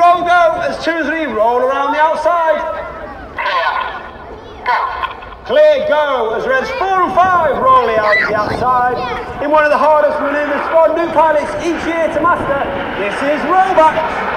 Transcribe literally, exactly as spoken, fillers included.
roll go as two and three roll around the outside. Clear go as reds four and five roll out the outside. In one of the hardest manoeuvres for new pilots each year to master, this is rollback.